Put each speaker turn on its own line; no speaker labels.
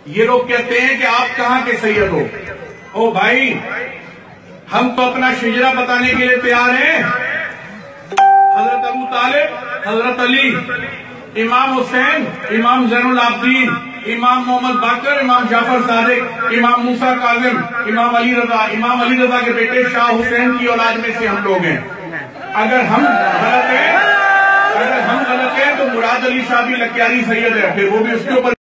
ये लोग कहते हैं कि आप कहां के सैयद हो। ओ भाई, हम तो अपना शिजरा बताने के लिए तैयार हैं। हजरत अबू तालिब, हजरत अली, इमाम हुसैन, इमाम जैनुल आबदीन, इमाम मोहम्मद बाकर, इमाम जाफर सादिक, इमाम मूसा काजिम, इमाम अली रजा के बेटे शाह हुसैन की औलाद में से हम लोग हैं। अगर हम गलत हैं तो मुराद अली शाह भी लकियारी सैयद है, फिर वो भी उसके ऊपर